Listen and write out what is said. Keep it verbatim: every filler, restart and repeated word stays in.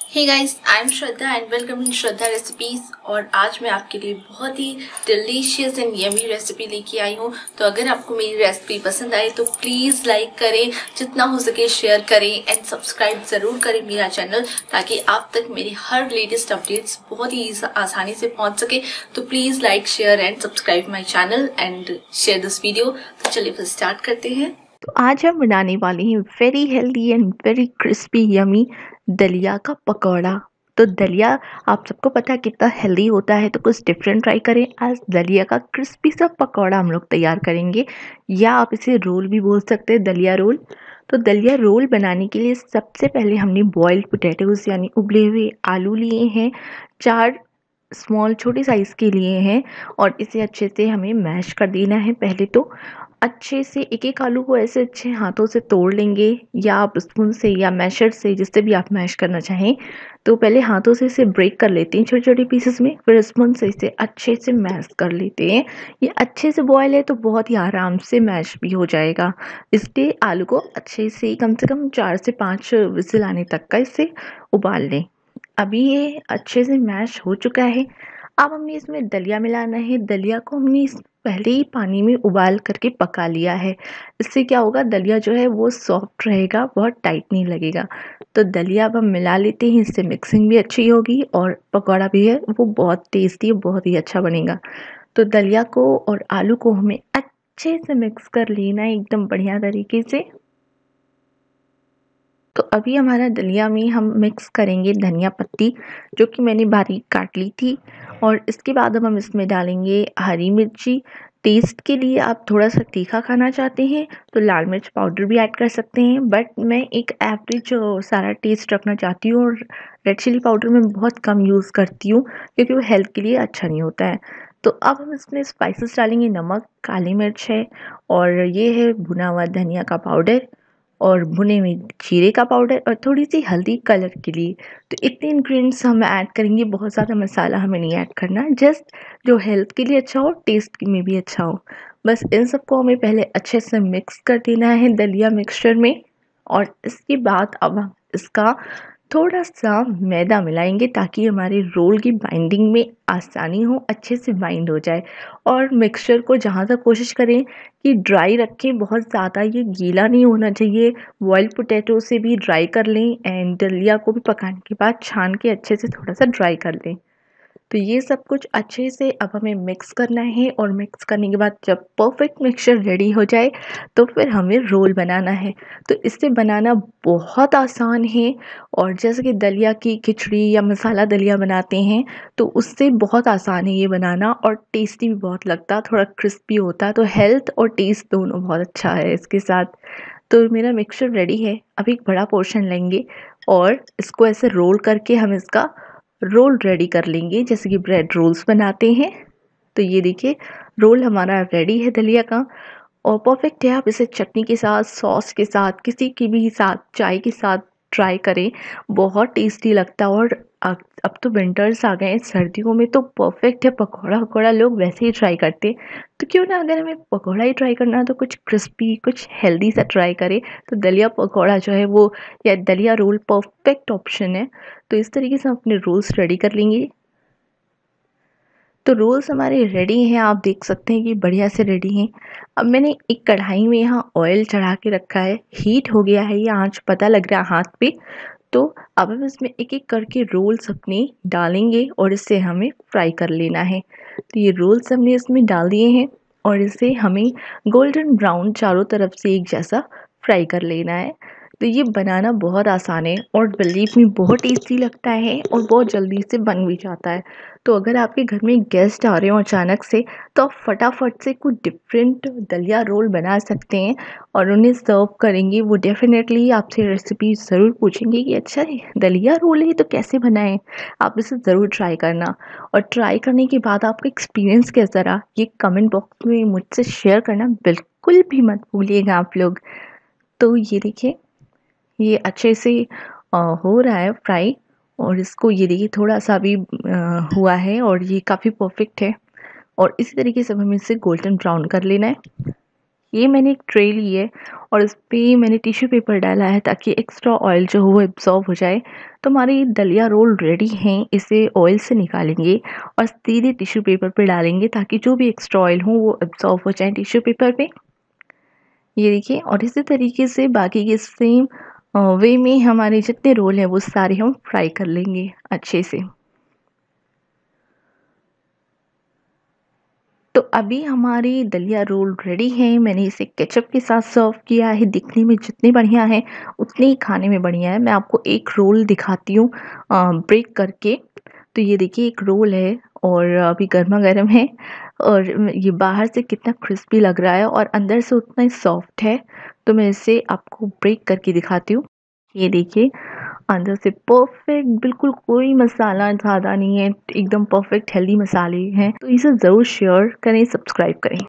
Hey guys, I am Shraddha and welcome in Shraddha recipes. और आज मैं आपके लिए बहुत ही डिलीशियस एंड यमी रेसिपी लेके आई हूँ। तो अगर आपको मेरी रेसिपी पसंद आए तो प्लीज़ लाइक करें, जितना हो सके शेयर करें एंड सब्सक्राइब ज़रूर करें मेरा चैनल, ताकि आप तक मेरी हर लेटेस्ट अपडेट्स बहुत ही आसानी से पहुँच सके। तो please like share and subscribe my channel and share this video. तो चलिए फिर स्टार्ट करते हैं। तो आज हम बनाने वाले हैं very healthy and very crispy yummy दलिया का पकौड़ा। तो दलिया आप सबको पता है कितना हेल्दी होता है, तो कुछ डिफरेंट ट्राई करें। आज दलिया का क्रिस्पी सा पकौड़ा हम लोग तैयार करेंगे, या आप इसे रोल भी बोल सकते हैं, दलिया रोल। तो दलिया रोल बनाने के लिए सबसे पहले हमने बॉइल्ड पोटैटोज यानी उबले हुए आलू लिए हैं, चार स्मॉल छोटे साइज़ के लिए हैं, और इसे अच्छे से हमें मैश कर देना है। पहले तो अच्छे से एक एक आलू को ऐसे अच्छे हाथों से तोड़ लेंगे, या आप स्पून से या मैशर से, जिससे भी आप मैश करना चाहें। तो पहले हाथों से इसे ब्रेक कर लेते हैं छोटे छोटे पीसेस में, फिर स्पून से इसे अच्छे से मैश कर लेते हैं। ये अच्छे से बॉयल है तो बहुत ही आराम से मैश भी हो जाएगा। इसलिए आलू को अच्छे से कम से कम चार से पाँच विजिल आने तक का इसे उबाल लें। अभी ये अच्छे से मैश हो चुका है। अब हमें इसमें दलिया मिलाना है। दलिया को हमने इस पहले ही पानी में उबाल करके पका लिया है। इससे क्या होगा, दलिया जो है वो सॉफ्ट रहेगा, बहुत टाइट नहीं लगेगा। तो दलिया अब हम मिला लेते हैं, इससे मिक्सिंग भी अच्छी होगी और पकौड़ा भी है वो बहुत टेस्टी, बहुत ही अच्छा बनेगा। तो दलिया को और आलू को हमें अच्छे से मिक्स कर लेना है एकदम बढ़िया तरीके से। तो अभी हमारा दलिया में हम मिक्स करेंगे धनिया पत्ती, जो कि मैंने बारीक काट ली थी, और इसके बाद अब हम इसमें डालेंगे हरी मिर्ची। टेस्ट के लिए आप थोड़ा सा तीखा खाना चाहते हैं तो लाल मिर्च पाउडर भी ऐड कर सकते हैं, बट मैं एक एवरेज सारा टेस्ट रखना चाहती हूँ, और रेड चिली पाउडर मैं बहुत कम यूज़ करती हूँ क्योंकि वो हेल्थ के लिए अच्छा नहीं होता है। तो अब हम इसमें स्पाइसेस डालेंगे, नमक, काली मिर्च है, और ये है भुना हुआ धनिया का पाउडर, और भुने हुए जीरे का पाउडर, और थोड़ी सी हल्दी कलर के लिए। तो इतने इंग्रेडिएंट्स हम ऐड करेंगे, बहुत ज़्यादा मसाला हमें नहीं ऐड करना, जस्ट जो हेल्थ के लिए अच्छा हो, टेस्ट में भी अच्छा हो। बस इन सबको हमें पहले अच्छे से मिक्स कर देना है दलिया मिक्सचर में, और इसके बाद अब हम इसका थोड़ा सा मैदा मिलाएंगे ताकि हमारे रोल की बाइंडिंग में आसानी हो, अच्छे से बाइंड हो जाए। और मिक्सचर को जहाँ तक कोशिश करें कि ड्राई रखें, बहुत ज़्यादा ये गीला नहीं होना चाहिए। बॉइल्ड पोटैटो से भी ड्राई कर लें, एंड दलिया को भी पकाने के बाद छान के अच्छे से थोड़ा सा ड्राई कर लें। तो ये सब कुछ अच्छे से अब हमें मिक्स करना है, और मिक्स करने के बाद जब परफेक्ट मिक्सचर रेडी हो जाए तो फिर हमें रोल बनाना है। तो इसे बनाना बहुत आसान है, और जैसे कि दलिया की खिचड़ी या मसाला दलिया बनाते हैं तो उससे बहुत आसान है ये बनाना, और टेस्टी भी बहुत लगता, थोड़ा क्रिस्पी होता, तो हेल्थ और टेस्ट दोनों बहुत अच्छा है इसके साथ। तो मेरा मिक्सचर रेडी है। अब एक बड़ा पोर्शन लेंगे और इसको ऐसे रोल करके हम इसका रोल रेडी कर लेंगे, जैसे कि ब्रेड रोल्स बनाते हैं। तो ये देखिए, रोल हमारा रेडी है दलिया का, और परफेक्ट है। आप इसे चटनी के साथ, सॉस के साथ, किसी की भी साथ, चाय के साथ ट्राई करें, बहुत टेस्टी लगता है। और अब अब तो विंटर्स आ गए हैं, सर्दियों में तो परफेक्ट है। पकौड़ा पकौड़ा लोग वैसे ही ट्राई करते हैं, तो क्यों ना अगर हमें पकौड़ा ही ट्राई करना है तो कुछ क्रिस्पी, कुछ हेल्दी सा ट्राई करें। तो दलिया पकौड़ा जो है वो, या दलिया रोल परफेक्ट ऑप्शन है। तो इस तरीके से हम अपने रोल्स रेडी कर लेंगे। तो रोल्स हमारे रेडी हैं, आप देख सकते हैं कि बढ़िया से रेडी हैं। अब मैंने एक कढ़ाई में यहाँ ऑयल चढ़ा के रखा है, हीट हो गया है, ये आंच पता लग रहा है हाथ पे। तो अब हम इसमें एक एक करके रोल्स अपने डालेंगे, और इसे हमें फ्राई कर लेना है। तो ये रोल्स हमने इसमें डाल दिए हैं, और इसे हमें गोल्डन ब्राउन चारों तरफ से एक जैसा फ्राई कर लेना है। तो ये बनाना बहुत आसान है, और बिलीव मी बहुत टेस्टी लगता है, और बहुत जल्दी से बन भी जाता है। तो अगर आपके घर में गेस्ट आ रहे हो अचानक से, तो आप फटाफट से कुछ डिफरेंट दलिया रोल बना सकते हैं, और उन्हें सर्व करेंगे। वो डेफिनेटली आपसे रेसिपी ज़रूर पूछेंगे कि अच्छा है दलिया रोल है तो कैसे बनाएं। आप इसे ज़रूर ट्राई करना, और ट्राई करने के बाद आपका एक्सपीरियंस कैसा रहा ये कमेंट बॉक्स में मुझसे शेयर करना बिल्कुल भी मत भूलिएगा आप लोग। तो ये देखिए, ये अच्छे से अ, हो रहा है फ्राई, और इसको ये देखिए थोड़ा सा भी अ, हुआ है, और ये काफ़ी परफेक्ट है। और इसी तरीके से हमें इसे गोल्डन ब्राउन कर लेना है। ये मैंने एक ट्रे ली है और इस पे मैंने टिश्यू पेपर डाला है ताकि एक्स्ट्रा ऑयल जो हो वो एब्ज़ॉर्ब हो जाए। तो हमारी दलिया रोल रेडी हैं, इसे ऑयल से निकालेंगे और सीधे टिश्यू पेपर पे डालेंगे ताकि जो भी एक्स्ट्रा ऑयल हो वो एब्ज़ॉर्ब हो जाए टिश्यू पेपर पे। ये देखिए, और इसी तरीके से बाकी के सेम अ, वे में हमारे जितने रोल हैं वो सारे हम फ्राई कर लेंगे अच्छे से। तो अभी हमारी दलिया रोल रेडी है। मैंने इसे केचप के साथ सर्व किया है। दिखने में जितनी बढ़िया है उतनी ही खाने में बढ़िया है। मैं आपको एक रोल दिखाती हूँ ब्रेक करके। तो ये देखिए, एक रोल है और अभी गर्मा गर्म है और ये बाहर से कितना क्रिस्पी लग रहा है और अंदर से उतना ही सॉफ्ट है। तो मैं इसे आपको ब्रेक करके दिखाती हूँ। ये देखिए, अंदर से परफेक्ट, बिल्कुल कोई मसाला ज़्यादा नहीं है, एकदम परफेक्ट हेल्दी मसाले हैं। तो इसे ज़रूर शेयर करें, सब्सक्राइब करें।